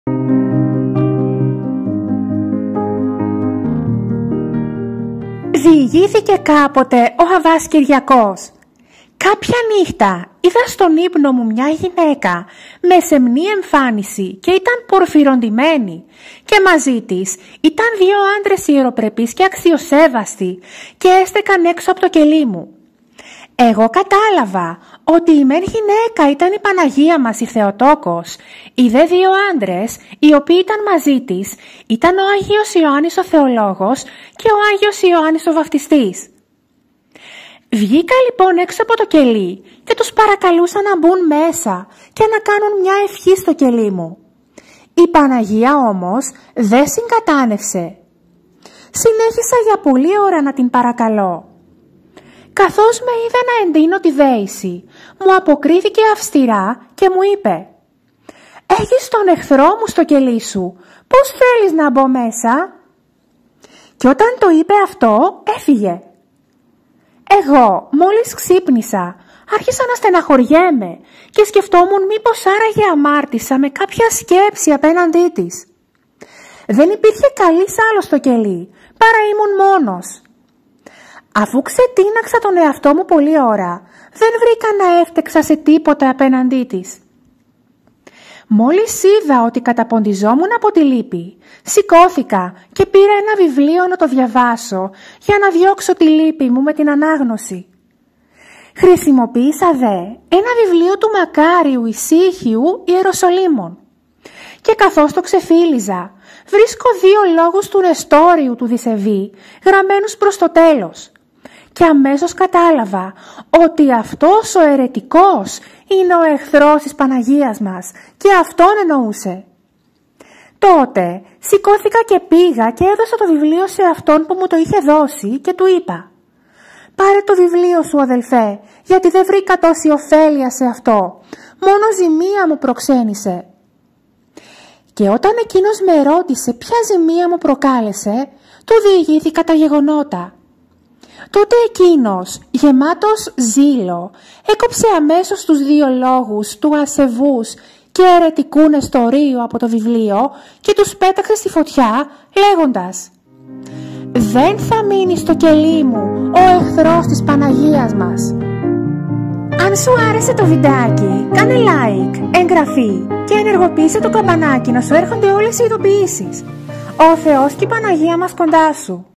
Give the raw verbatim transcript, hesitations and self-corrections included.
Διηγήθηκε κάποτε ο Αββάς Κυριακός. Κάποια νύχτα είδα στον ύπνο μου μια γυναίκα με σεμνή εμφάνιση και ήταν πορφυροντημένη και μαζί της ήταν δύο άντρες ιεροπρεπείς και αξιοσέβαστοι και έστεκαν έξω από το κελί μου. Εγώ κατάλαβα ότι η μεν γυναίκα ήταν η Παναγία μας η Θεοτόκος, οι δε δύο άντρες οι οποίοι ήταν μαζί της ήταν ο Άγιος Ιωάννης ο Θεολόγος και ο Άγιος Ιωάννης ο Βαφτιστής. Βγήκα λοιπόν έξω από το κελί και τους παρακαλούσα να μπουν μέσα και να κάνουν μια ευχή στο κελί μου. Η Παναγία όμως δεν συγκατάνευσε. Συνέχισα για πολλή ώρα να την παρακαλώ. Καθώς με είδε να εντείνω τη δέηση, μου αποκρίθηκε αυστηρά και μου είπε «Έχεις τον εχθρό μου στο κελί σου, πώς θέλεις να μπω μέσα?» Και όταν το είπε αυτό, έφυγε. Εγώ μόλις ξύπνησα, άρχισα να στεναχωριέμαι και σκεφτόμουν μήπως άραγε αμάρτησα με κάποια σκέψη απέναντί της. Δεν υπήρχε καλής άλλος στο κελί, παρά ήμουν μόνος. Αφού ξετίναξα τον εαυτό μου πολλή ώρα, δεν βρήκα να έφτεξα σε τίποτα απέναντί της. Μόλις είδα ότι καταποντιζόμουν από τη λύπη, σηκώθηκα και πήρα ένα βιβλίο να το διαβάσω για να διώξω τη λύπη μου με την ανάγνωση. Χρησιμοποίησα δε ένα βιβλίο του Μακάριου Ησύχιου Ιεροσολύμων και καθώς το ξεφύλιζα βρίσκω δύο λόγους του Νεστόριου του Δισεβή γραμμένους προς το τέλος και αμέσως κατάλαβα ότι αυτός ο αιρετικός είναι ο εχθρός της Παναγίας μας και αυτόν εννοούσε. Τότε σηκώθηκα και πήγα και έδωσα το βιβλίο σε αυτόν που μου το είχε δώσει και του είπα «Πάρε το βιβλίο σου αδελφέ, γιατί δεν βρήκα τόση ωφέλεια σε αυτό, μόνο ζημία μου προξένησε». Και όταν εκείνος με ρώτησε ποια ζημία μου προκάλεσε, του διηγήθηκα τα γεγονότα. Τότε εκείνος, γεμάτος ζήλο, έκοψε αμέσως τους δύο λόγους του ασεβούς και αιρετικού Νεστορίου από το βιβλίο και τους πέταξε στη φωτιά λέγοντας «Δεν θα μείνει στο κελί μου ο εχθρός της Παναγίας μας». Αν σου άρεσε το βιντεάκι, κάνε like, εγγραφή και ενεργοποίησε το καμπανάκι να σου έρχονται όλες οι ειδοποιήσεις. Ο Θεός και η Παναγία μας κοντά σου.